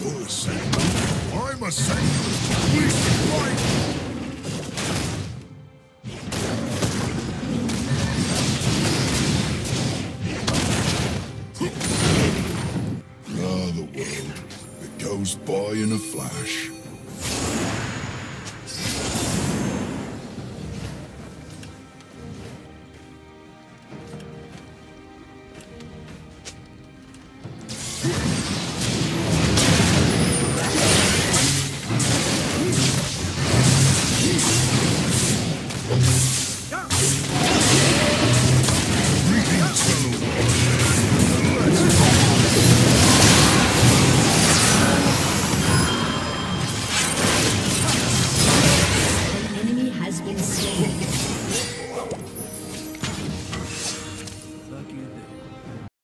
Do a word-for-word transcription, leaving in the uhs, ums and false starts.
You're a sailor. I'm a sailor. We fight. Ah, the world. It goes by in a flash.